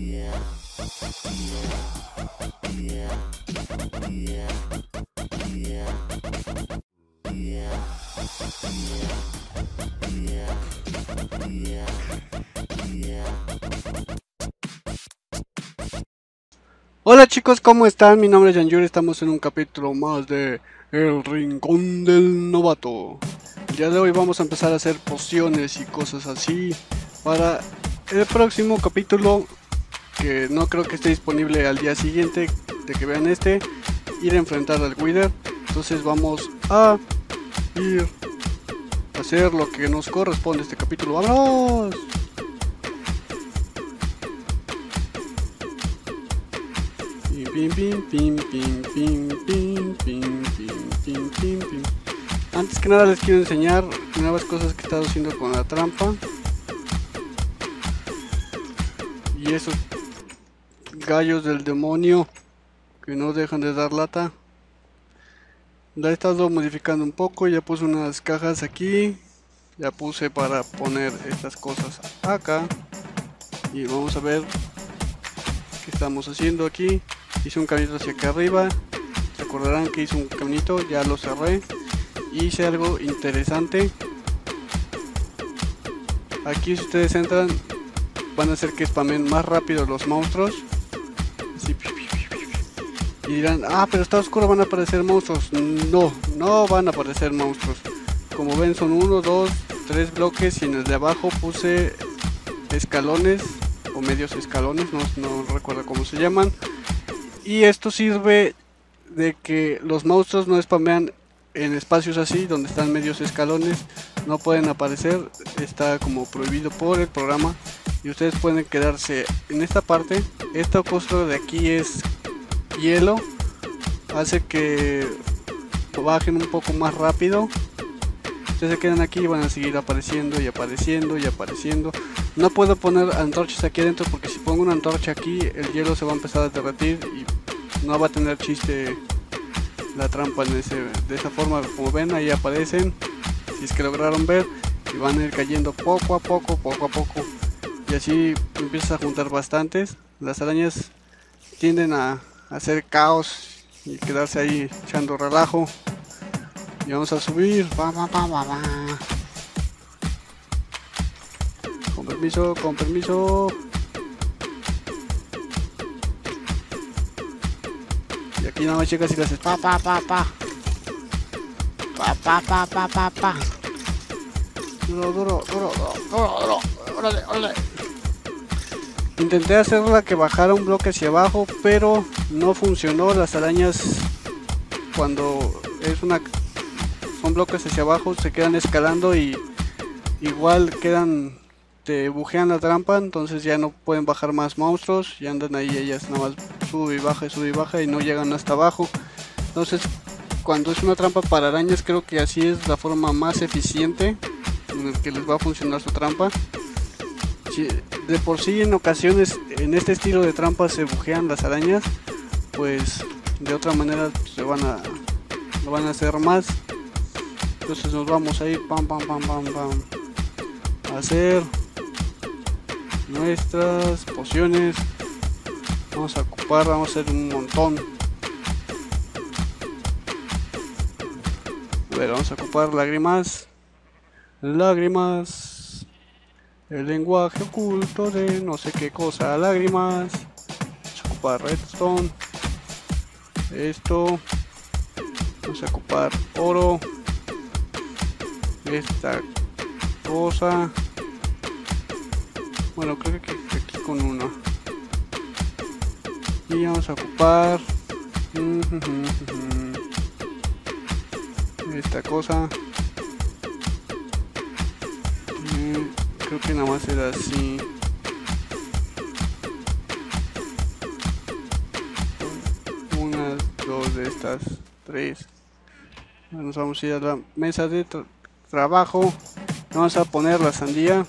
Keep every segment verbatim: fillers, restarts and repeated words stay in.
Hola chicos, ¿cómo están? Mi nombre es Yanjur, estamos en un capítulo más de El Rincón del Novato. El día de hoy vamos a empezar a hacer pociones y cosas así para el próximo capítulo, que no creo que esté disponible al día siguiente de que vean este, ir a enfrentar al Wither. Entonces vamos a ir a hacer lo que nos corresponde este capítulo. ¡Vámonos! Pim, pim, pim, pim, pim, pim, pim, pim, pim, pim, pim. Antes que nada les quiero enseñar nuevas cosas que he estado haciendo con la trampa. Y esos gallos del demonio que no dejan de dar lata. La he estado modificando un poco, ya puse unas cajas aquí. Ya puse para poner estas cosas acá. Y vamos a ver qué estamos haciendo aquí. Hice un caminito hacia acá arriba. Recordarán que hice un caminito, ya lo cerré. Hice algo interesante. Aquí si ustedes entran, van a hacer que spamen más rápido los monstruos. Así. Y dirán, ah, pero está oscuro, van a aparecer monstruos. No, no van a aparecer monstruos. Como ven son uno, dos, tres bloques. Y en el de abajo puse escalones o medios escalones, no, no recuerdo cómo se llaman. Y esto sirve de que los monstruos no spamean en espacios así, donde están medios escalones, no pueden aparecer, está como prohibido por el programa. Y ustedes pueden quedarse en esta parte. Esta cosa de aquí es hielo, hace que bajen un poco más rápido. Ustedes se quedan aquí y van a seguir apareciendo y apareciendo y apareciendo. No puedo poner antorchas aquí adentro porque si pongo una antorcha aquí, el hielo se va a empezar a derretir y no va a tener chiste la trampa en ese, de esa forma. Como ven, ahí aparecen, si es que lograron ver, y van a ir cayendo poco a poco, poco a poco. Y así empiezas a juntar bastantes. Las arañas tienden a hacer caos y quedarse ahí echando relajo. Y vamos a subir. Va, va, va, va, va. Con permiso, con permiso. Y aquí nada más chicas y le haces pa pa pa pa. Pa pa pa pa pa pa. Duro, duro, duro, duro, duro. Órale, órale. Intenté hacerla que bajara un bloque hacia abajo, pero no funcionó. Las arañas, cuando es una son bloques hacia abajo, se quedan escalando y igual quedan, te bujean la trampa, entonces ya no pueden bajar más monstruos y andan ahí ellas nada más sube y baja y sube y baja y no llegan hasta abajo. Entonces cuando es una trampa para arañas, creo que así es la forma más eficiente en el que les va a funcionar su trampa. Si de por sí en ocasiones en este estilo de trampa se bujean las arañas, pues de otra manera se van a lo van a hacer más. Entonces nos vamos a ir pam pam pam pam pam a hacer nuestras pociones. Vamos a ocupar, vamos a hacer un montón. A ver, vamos a ocupar lágrimas. Lágrimas. El lenguaje oculto de no sé qué cosa. Lágrimas. Vamos a ocupar redstone. Esto. Vamos a ocupar oro. Esta cosa. Bueno, creo que aquí con uno. Y vamos a ocupar esta cosa. Creo que nada más era así. Una, dos de estas, tres. Nos vamos a ir a la mesa de tra trabajo. Vamos a poner la sandía.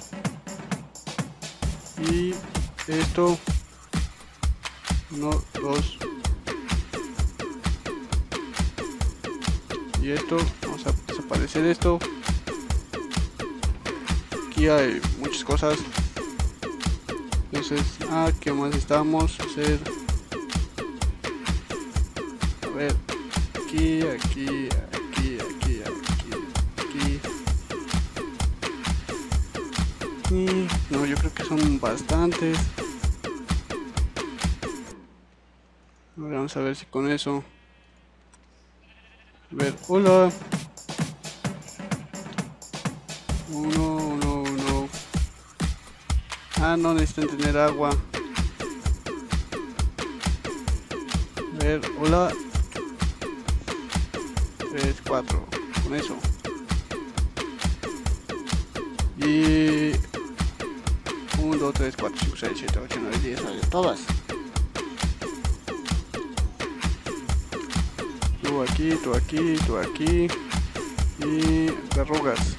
Y esto. Uno, dos. Y esto. Vamos a desaparecer esto. Aquí hay muchas cosas. Entonces, ah, ¿qué más necesitamos hacer? A ver, aquí, aquí, aquí, aquí, aquí, aquí. Y no, yo creo que son bastantes. Ahora vamos a ver si con eso. A ver, hola. Uno, uno, uno. Ah, no necesitan tener agua. A ver, hola. Tres, cuatro. Con eso. Y uno, dos, tres, cuatro, cinco, seis, siete, ocho, nueve, diez. Todas. Tú aquí, tú aquí, tú aquí. Y verrugas.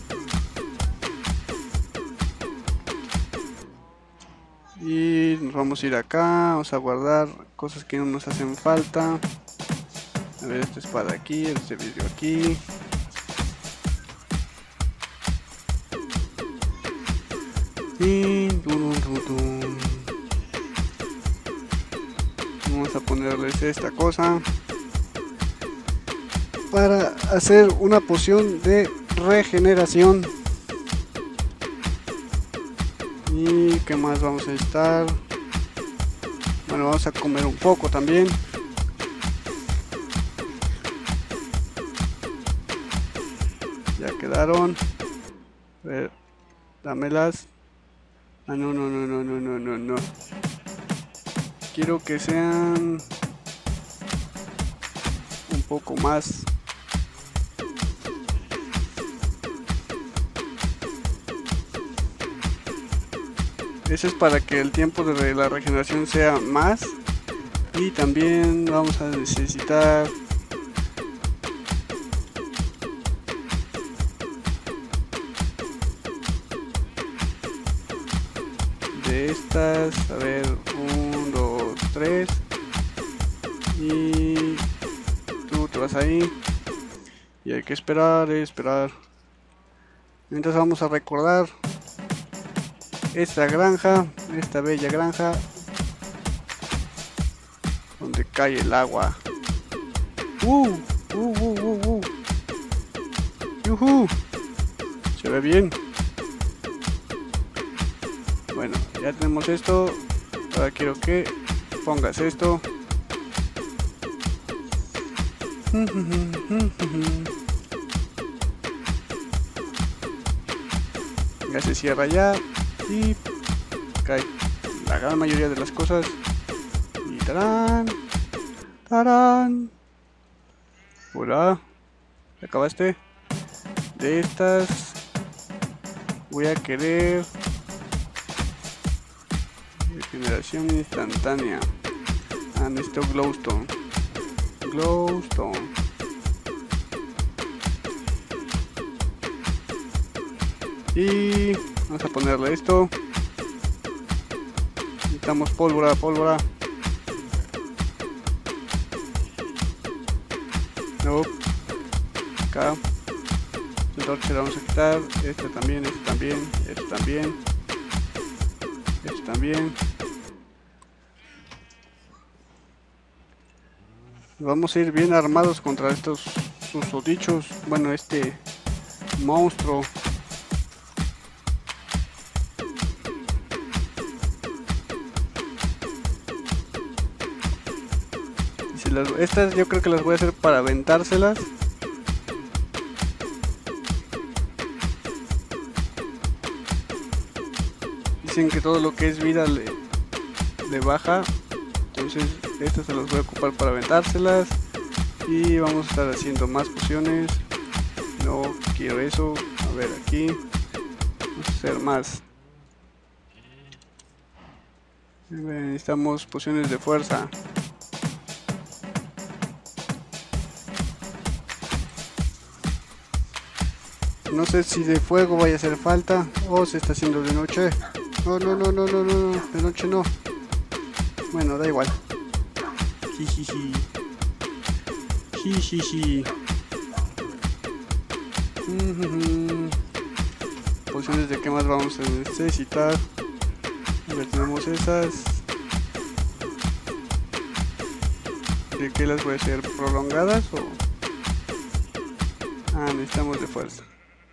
Y nos vamos a ir acá. Vamos a guardar cosas que no nos hacen falta. A ver, esta espada aquí, este vidrio aquí. Y dun, dun, dun. Vamos a ponerles esta cosa para hacer una poción de regeneración. Y qué más vamos a necesitar. Bueno, vamos a comer un poco también. Ya quedaron. A ver, dámelas. Ah, no, no, no, no, no, no, no, no. Quiero que sean un poco más. Eso es para que el tiempo de la regeneración sea más. Y también vamos a necesitar de estas. A ver, uno, dos, tres. Y tú te vas ahí. Y hay que esperar, esperar. Mientras vamos a recordar esta granja, esta bella granja donde cae el agua. Uh, uh, uh, uh, uh. Yuhu. Se ve bien. Bueno, ya tenemos esto. Ahora quiero que pongas esto. Ya se cierra ya. Y cae la gran mayoría de las cosas. Y tarán, tarán. Hola, acabaste. De estas voy a querer regeneración instantánea. Ah, necesito glowstone. Glowstone. Y vamos a ponerle esto. Necesitamos pólvora, pólvora. No. Acá. Entonces le vamos a quitar. Este también, este también, este también. Este también. Vamos a ir bien armados contra estos susodichos. Bueno, este monstruo. Las, estas yo creo que las voy a hacer para aventárselas. Dicen que todo lo que es vida le, le baja. Entonces estas se las voy a ocupar para aventárselas. Y vamos a estar haciendo más pociones. No quiero eso. A ver aquí. Vamos a hacer más. Necesitamos pociones de fuerza. No sé si de fuego vaya a hacer falta o se está haciendo de noche. No, no, no, no, no, no, de noche no. Bueno, da igual. Jijiji. Jijiji. Pociones de qué más vamos a necesitar. A ver, tenemos esas. ¿De qué las voy a hacer? ¿Prolongadas o...? Ah, necesitamos de fuerza.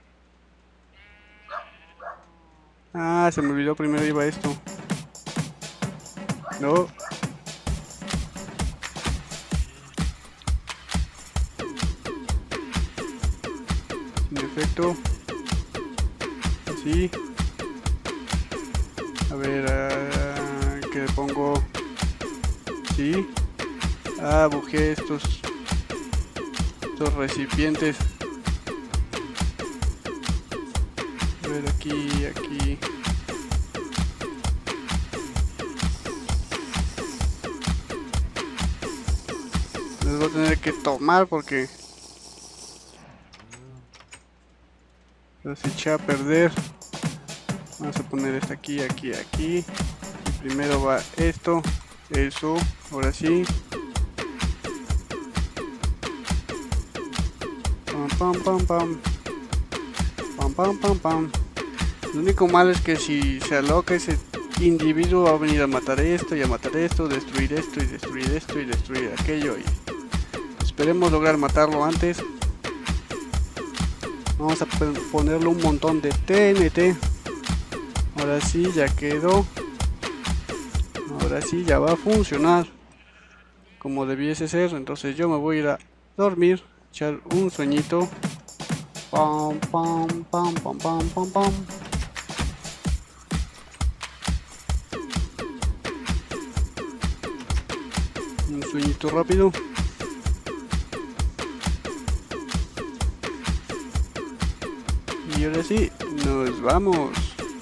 Ah, se me olvidó, primero iba esto. No. Sin efecto. Así. A ver, uh, ¿qué le pongo? Sí. Ah, busqué estos estos recipientes. A ver, aquí, aquí. Los voy a tener que tomar porque los eché a perder. Vamos a poner esto aquí, aquí, aquí. Y primero va esto, eso, ahora sí. Pam, pam, pam. Pam, pam, pam, pam. Lo único malo es que si se aloca ese individuo va a venir a matar esto y a matar esto, destruir esto y destruir esto y destruir aquello. Y esperemos lograr matarlo antes. Vamos a ponerle un montón de T N T. Ahora sí, ya quedó. Ahora sí, ya va a funcionar como debiese ser. Entonces yo me voy a ir a dormir, echar un sueñito. Pam, pam, pam, pam, pam, pam, pam. Un sueñito rápido. Y ahora sí, nos vamos.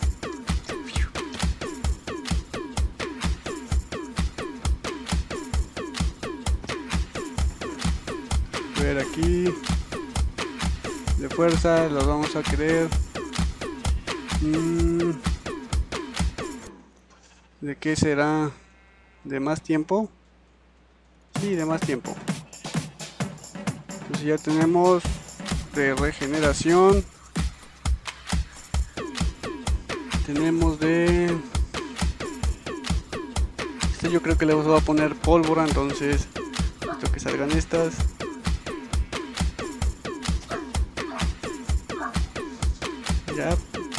Ver aquí. De fuerza, los vamos a querer. Mm, ¿De qué será? ¿De más tiempo? Sí, de más tiempo. Pues ya tenemos de regeneración. Tenemos de... Este yo creo que le voy a poner pólvora, entonces esto que salgan estas. Ya.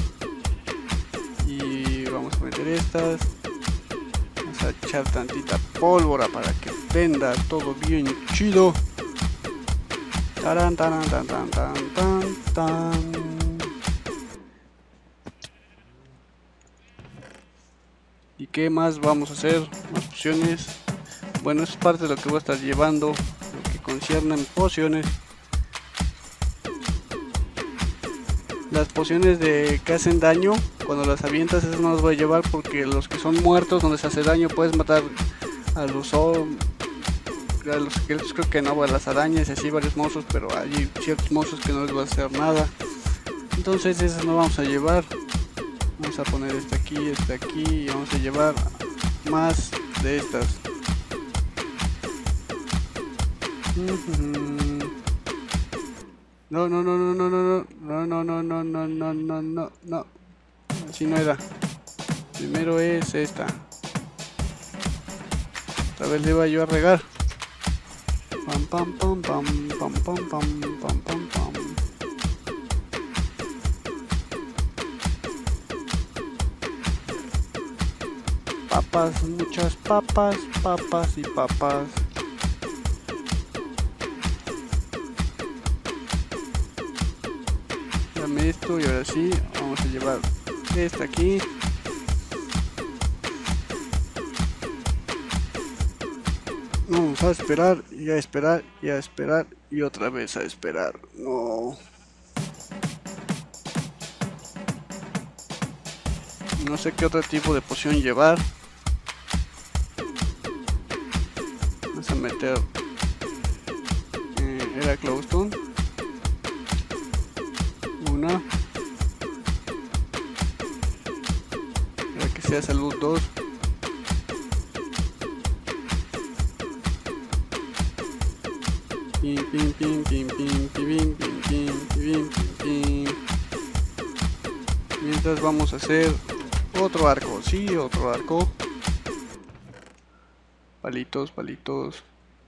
Y vamos a meter estas. Vamos a echar tantita pólvora para que prenda todo bien chido. Taran, taran, tan, tan, tan, tan, tan. ¿Y qué más vamos a hacer? Más pociones. Bueno, eso es parte de lo que voy a estar llevando, lo que concierne en pociones. Las pociones de que hacen daño, cuando las avientas, esas no las voy a llevar porque los que son muertos, donde se hace daño, puedes matar a los, a los esqueletos, creo que no, a las arañas y así varios monstruos, pero hay ciertos monstruos que no les va a hacer nada. Entonces esas no vamos a llevar. Vamos a poner este aquí, este aquí y vamos a llevar más de estas. No, no, no, no, no, no, no, no, no, no, no, no, no, no, no. Así no era. Primero es esta. Otra vez le iba yo a regar. Pam, pam, pam, pam, pam, pam, pam, pam, pam, pam. Papas, muchas papas, papas y papas. Dame esto y ahora sí, vamos a llevar esta aquí. Vamos a esperar y a esperar y a esperar y otra vez a esperar. No. No sé qué otro tipo de poción llevar. Vamos a meter eh, era Glowstone. Una. Para que sea salud dos. Pim, pim, pim, pim, pim, pim, pim, pim, pim, pim, pim. Mientras vamos a hacer Otro arco, sí, otro arco. Palitos, palitos.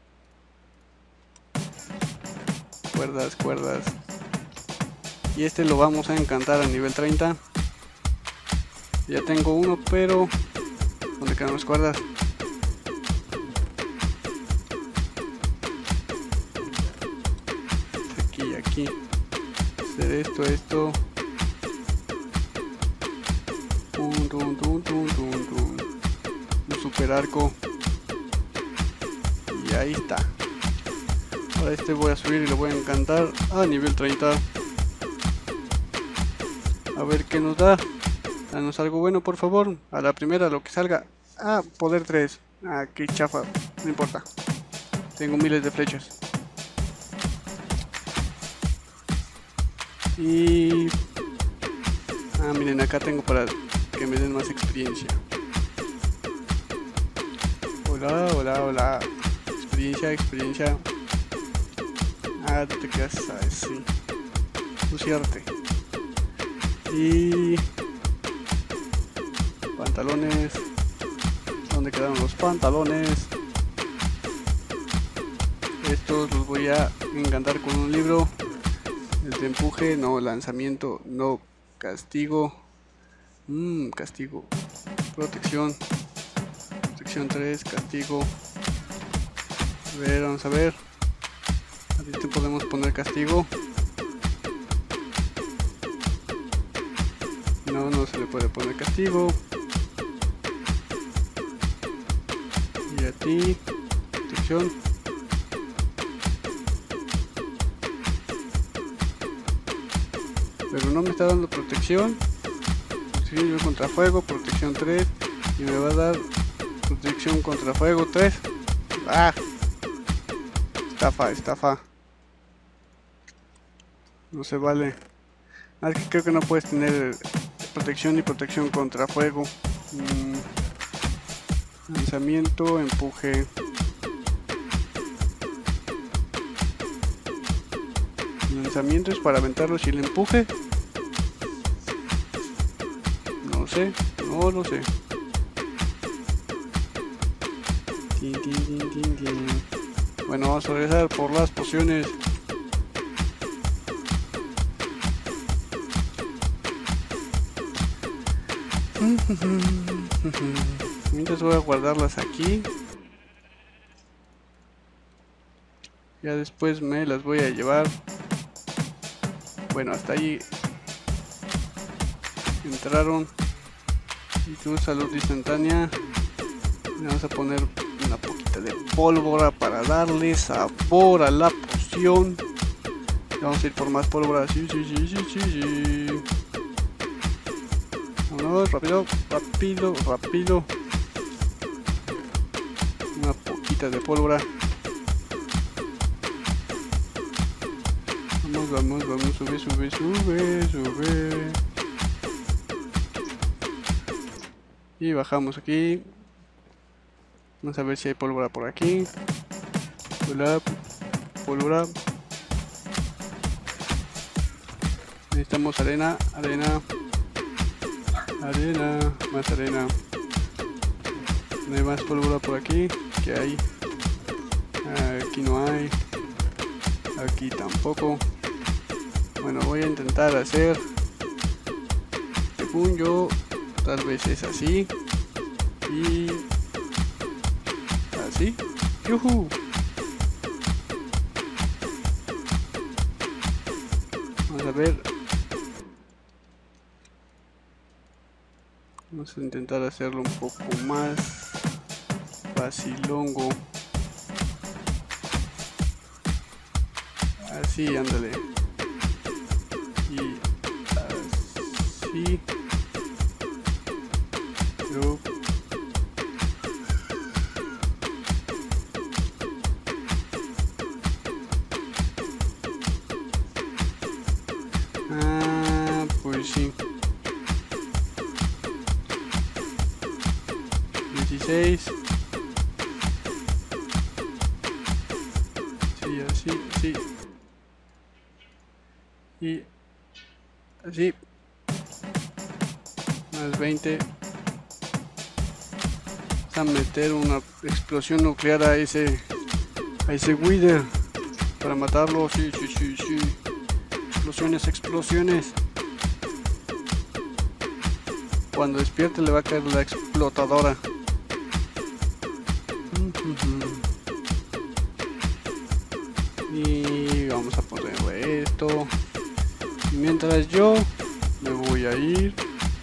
Cuerdas, cuerdas. Y este lo vamos a encantar a nivel treinta. Ya tengo uno, pero ¿dónde quedan las cuerdas? Aquí, aquí. Hacer esto, esto. Tum, tum, tum, tum, tum, tum. Un super arco. Y ahí está. Ahora este voy a subir y lo voy a encantar a nivel treinta. A ver qué nos da. Danos algo bueno, por favor. A la primera, lo que salga. Ah, poder tres. Ah, qué chafa. No importa. Tengo miles de flechas. Y... ah, miren, acá tengo para que me den más experiencia. Hola, hola, hola. Experiencia, experiencia. Ah, te quedas así. Luciarte. Y... pantalones. ¿Dónde quedaron los pantalones? Estos los voy a encantar con un libro. El de empuje, no. Lanzamiento, no. Castigo. Mmm, castigo. Protección. Protección tres, castigo. A ver, vamos a ver. A este podemos poner castigo. No, no se le puede poner castigo. Y a ti, protección. Pero no me está dando protección. Protección contra fuego, protección tres. Y me va a dar protección contra fuego tres. Ah, estafa, estafa. No se vale. Ah, es que creo que no puedes tener protección y protección contra fuego. Mm. Lanzamiento, empuje. El lanzamiento es para aventarlos y el empuje. No sé, no lo sé. Tin, tin, tin, tin, tin. Bueno, vamos a regresar por las pociones. Mientras voy a guardarlas aquí. Ya después me las voy a llevar. Bueno, hasta ahí entraron. Y tu salud instantánea. Le vamos a poner una poquita de pólvora para darle sabor a la poción. Vamos a ir por más pólvora. Sí, sí, sí, sí, sí, sí. Vámonos, rápido, rápido, rápido. Una poquita de pólvora. Vamos, vamos, vamos, sube, sube, sube, sube. Y bajamos aquí. Vamos a ver si hay pólvora por aquí. Hola, pólvora. Necesitamos arena, arena. Arena, más arena. No hay más pólvora por aquí. ¿Qué hay? Aquí no hay. Aquí tampoco. Bueno, voy a intentar hacer. Según yo, tal vez es así. Y así. ¡Yuhu! Vamos a ver. Vamos a intentar hacerlo un poco más facilongo. Así, ándale. Y así. Pero ah, pues sí. dieciséis. Sí, así, sí. Y así. Más veinte. a meter una explosión nuclear a ese a ese Wither para matarlo. Sí, sí, sí, sí. Explosiones, explosiones. Cuando despierte le va a caer la explotadora. Y vamos a poner esto. Y mientras yo me voy a ir,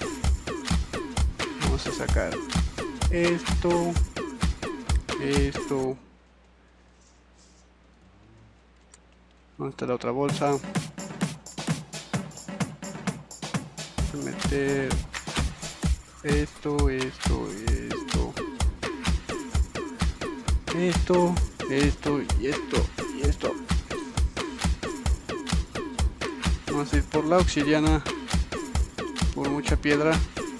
vamos a sacar esto, esto. ¿Dónde está la otra bolsa? Voy a meter esto, esto, esto, esto, esto y esto y esto. Vamos a ir por la obsidiana, por mucha piedra.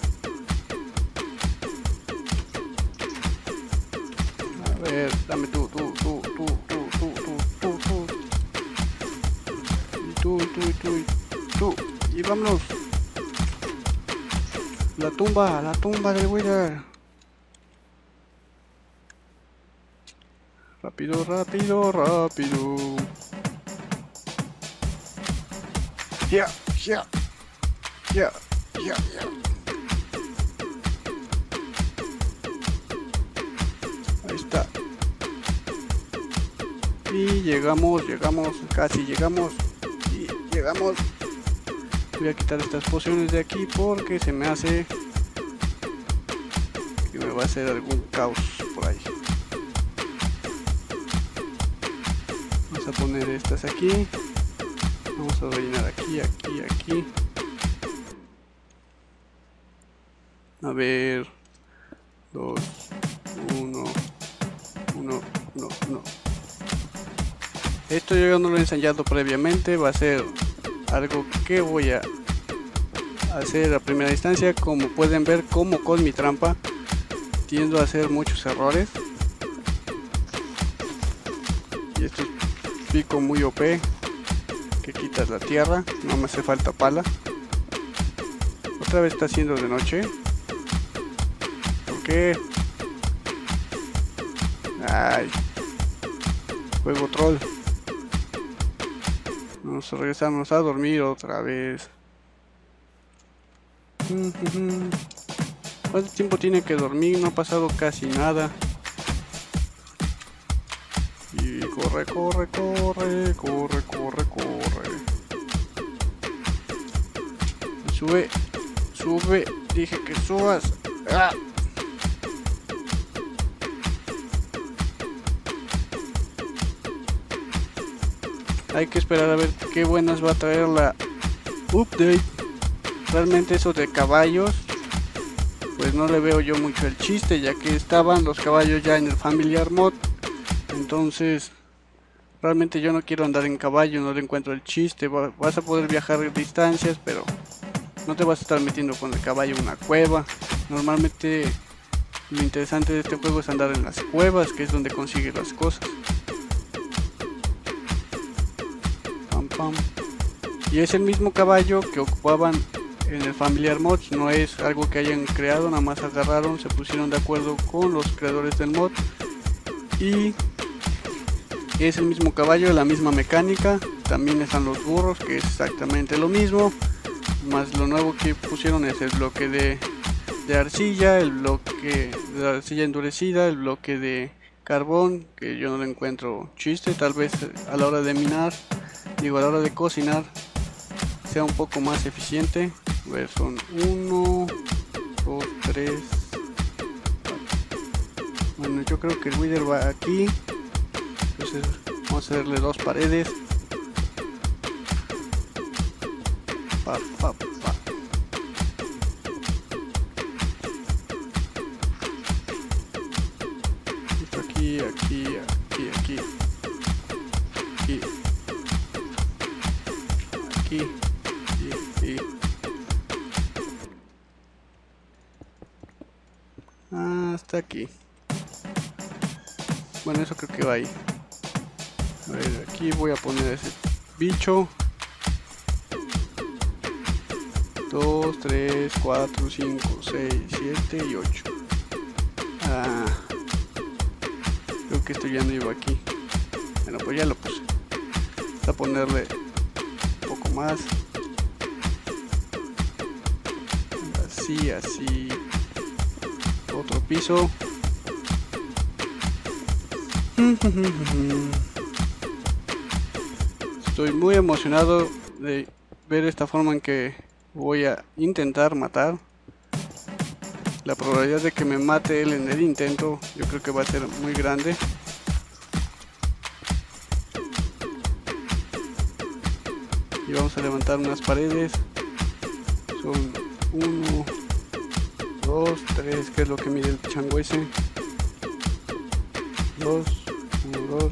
A ver, dame tú, tú, tú, tú, tú, tú, tú, tú, tú. Y tú, tú, y tú, y tú. Y vámonos. La tumba, la tumba del Wither. Rápido, rápido, rápido. Ya, ya, ya, ya, ya. Ahí está. Y llegamos, llegamos, casi llegamos. Y llegamos. Voy a quitar estas pociones de aquí porque se me hace que me va a hacer algún caos por ahí. Vamos a poner estas aquí. Vamos a rellenar aquí, aquí, aquí. A ver. Dos. Uno. Uno. Uno. Uno. Esto yo no lo he ensayado previamente. Va a ser algo que voy a hacer a primera instancia. Como pueden ver, como con mi trampa tiendo a hacer muchos errores. Y esto es pico muy O P que quitas la tierra, no me hace falta pala. Otra vez está haciendo de noche. ¿Por qué? Ay, juego troll. Vamos a regresarnos a dormir otra vez. ¿Cuánto tiempo tiene que dormir? No ha pasado casi nada. Y corre, corre, corre, corre, corre, corre. Sube, sube, dije que subas. ¡Ah! Hay que esperar a ver qué buenas va a traer la update. Realmente eso de caballos, pues no le veo yo mucho el chiste, ya que estaban los caballos ya en el Familiar Mod. Entonces realmente yo no quiero andar en caballo, no le encuentro el chiste. Vas a poder viajar distancias, pero no te vas a estar metiendo con el caballo en una cueva. Normalmente lo interesante de este juego es andar en las cuevas, que es donde consigues las cosas. Pam, pam. Y es el mismo caballo que ocupaban en el Familiar Mod, no es algo que hayan creado, nada más agarraron, se pusieron de acuerdo con los creadores del mod y es el mismo caballo, la misma mecánica. También están los burros, que es exactamente lo mismo, más lo nuevo que pusieron es el bloque de, de arcilla, el bloque de arcilla endurecida, el bloque de carbón, que yo no le encuentro chiste. Tal vez a la hora de minar, digo a la hora de cocinar, sea un poco más eficiente. A ver, son uno, dos, tres. Bueno, yo creo que el Wither va aquí. Entonces vamos a hacerle dos paredes. Pa, pa, pa. Esto aquí, aquí, aquí, aquí. Aquí. Aquí. Y, y. Hasta aquí. Bueno, eso creo que va ahí. A ver, aquí voy a poner ese bicho. dos, tres, cuatro, cinco, seis, siete y ocho. Ah, que esto ya no iba aquí. Bueno, pues ya lo puse. Vamos a ponerle un poco más. Así, así. Otro piso. Estoy muy emocionado de ver esta forma en que voy a intentar matar. La probabilidad de que me mate él en el intento, yo creo que va a ser muy grande. Y vamos a levantar unas paredes. Son uno, dos, tres, que es lo que mide el chango ese. Dos, uno, dos.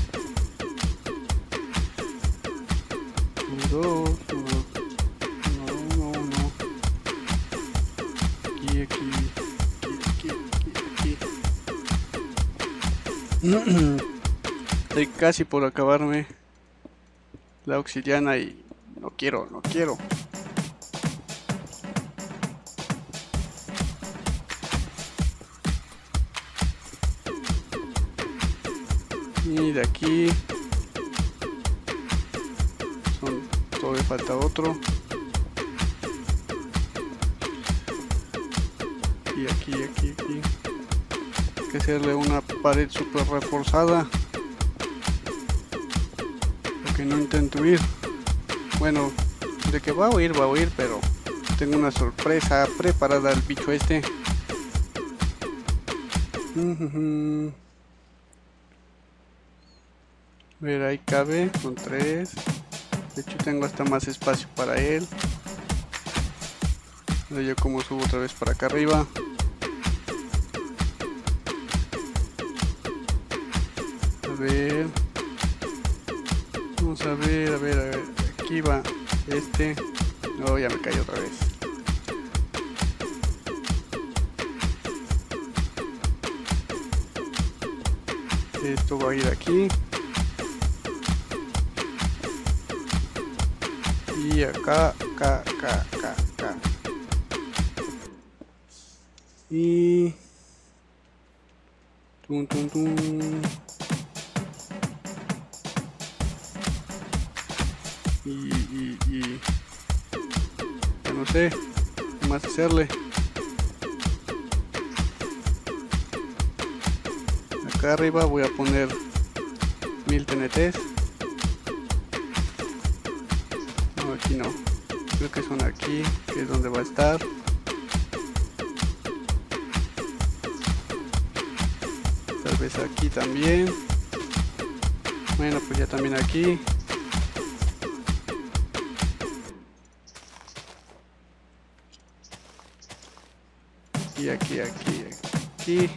Uno, dos, uno, uno, uno, uno. Aquí, aquí, aquí, aquí, aquí. Estoy casi por acabarme la obsidiana y no quiero, no quiero. Y de aquí son, todavía falta otro. Y aquí, aquí, aquí. Hay que hacerle una pared super reforzada. Porque no intento huir. Bueno, de que va a huir, va a huir, pero tengo una sorpresa preparada al bicho este. A ver, ahí cabe, son tres. De hecho tengo hasta más espacio para él. Ahora yo como subo otra vez para acá arriba. A ver. Vamos a ver, a ver, a ver. Aquí va este. No, ya me caí otra vez. Esto va a ir aquí. Y acá, acá, acá, acá, acá. Y... Tum, tum, tum. Y, y, y... Ya no sé qué más hacerle. Acá arriba voy a poner mil T N Ts. No, aquí no. Creo que son aquí, que es donde va a estar. Tal vez aquí también. Bueno, pues ya también aquí. Y aquí, aquí, aquí.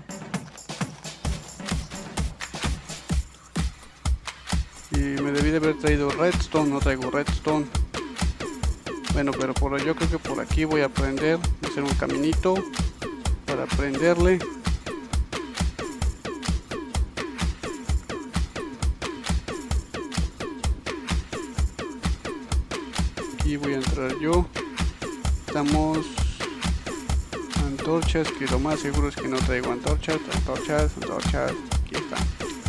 Y me debí de haber traído redstone, no traigo redstone. Bueno, pero por yo creo que por aquí voy a prender, voy a hacer un caminito para prenderle. Aquí voy a entrar yo. Estamos antorchas, que lo más seguro es que no traigo antorchas, antorchas, antorchas. Aquí está.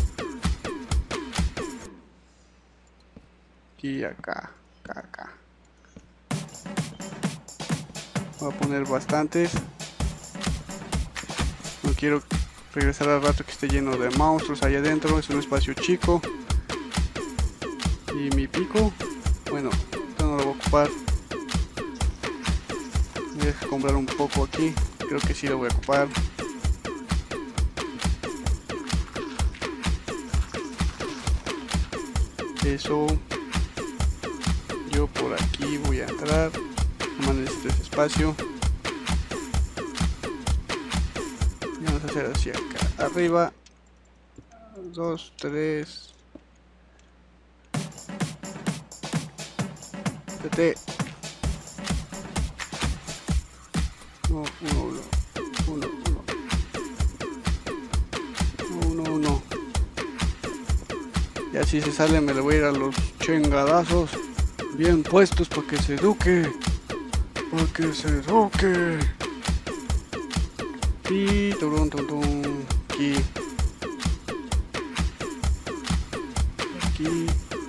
Aquí, acá, acá, acá. Voy a poner bastantes. No quiero regresar al rato que esté lleno de monstruos allá adentro. Es un espacio chico. Y mi pico, bueno, esto no lo voy a ocupar. Voy a comprar un poco aquí. Creo que sí lo voy a ocupar. Eso. Yo por aquí voy a entrar. Nomás necesito ese espacio. Y vamos a hacer así acá arriba. Dos, tres. T. No, uno, uno, uno, uno, uno, uno. Y así se sale, me le voy a ir a los chingadazos bien puestos para que se eduque, para que se eduque. Y turun, turun, aquí. aquí.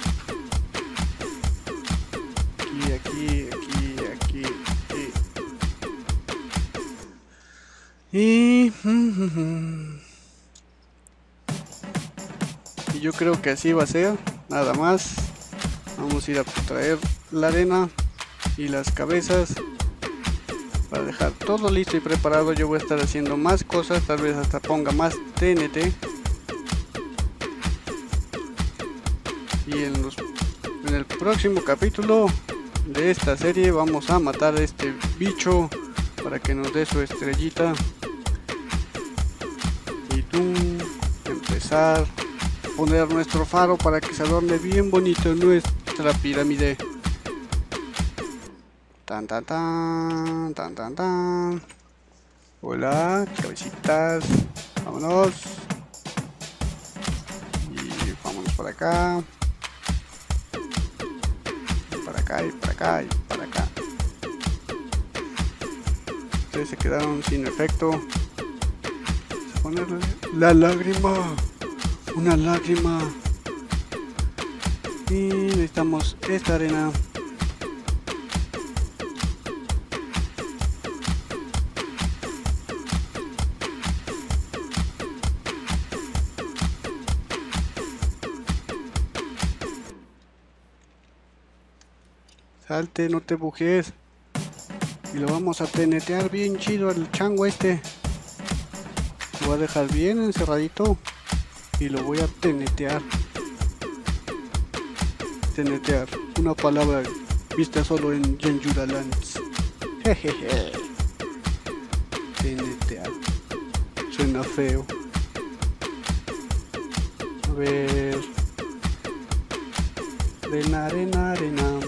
Aquí, aquí, aquí, aquí, aquí. Y... y yo creo que así va a ser. Nada más. Vamos a ir a traer la arena y las cabezas para dejar todo listo y preparado. Yo voy a estar haciendo más cosas, tal vez hasta ponga más T N T. Y en, los, en el próximo capítulo de esta serie vamos a matar a este bicho para que nos dé su estrellita. Y tú empezar a poner nuestro faro para que se adorne bien bonito nuestra pirámide. Tan tan tan tan tan tan. Hola, cabecitas. Vámonos. Y vámonos para acá. Y para acá y para acá y para acá. Ustedes se quedaron sin efecto. Vamos a ponerle la lágrima. Una lágrima. Y necesitamos esta arena. Salte, no te bujes. Y lo vamos a tenetear bien chido al chango este. Lo voy a dejar bien encerradito. Y lo voy a tenetear. Tenetear. Una palabra vista solo en Genjura Lands. Jejeje. Tenetear. Suena feo. A ver. Arena, arena, arena.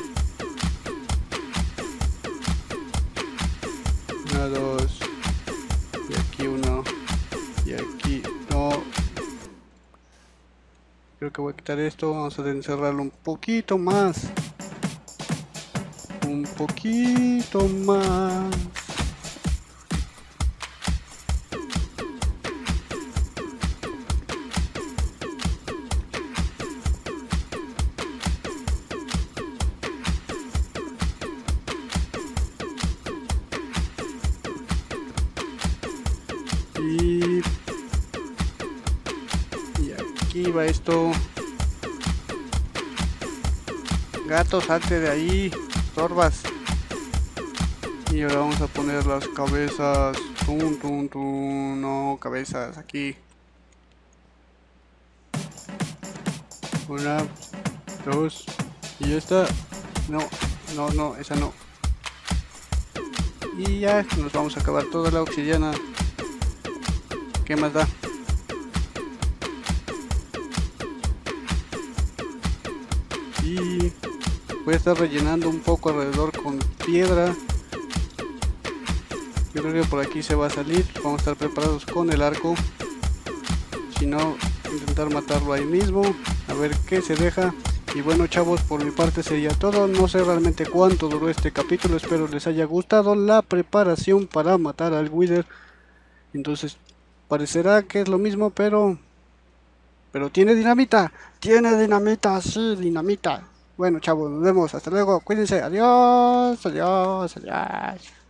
Una, dos. Y aquí uno. Y aquí no. Creo que voy a quitar esto. Vamos a encerrarlo un poquito más. Un poquito más. Y, y aquí va esto. Gato, salte de ahí, estorbas. Y ahora vamos a poner las cabezas. Tum, tum, tum. No, cabezas aquí. Una, dos. Y esta. No, no, no, esa no. Y ya nos vamos a acabar toda la obsidiana. ¿Qué más da? Y voy a estar rellenando un poco alrededor con piedra. Yo creo que por aquí se va a salir. Vamos a estar preparados con el arco. Si no, intentar matarlo ahí mismo. A ver qué se deja. Y bueno, chavos, por mi parte sería todo. No sé realmente cuánto duró este capítulo. Espero les haya gustado la preparación para matar al Wither. Entonces parecerá que es lo mismo, pero pero tiene dinamita. Tiene dinamita, sí, dinamita. Bueno, chavos, nos vemos. Hasta luego. Cuídense. Adiós. Adiós. Adiós.